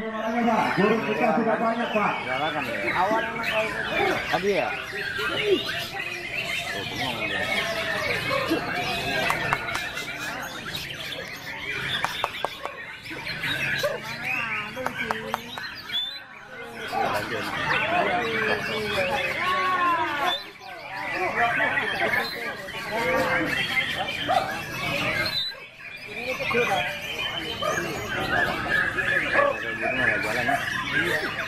Burung kita sudah banyak, Pak. Galakan ya. Awal tadi ya. Oh, bengong ya. Jalan ya.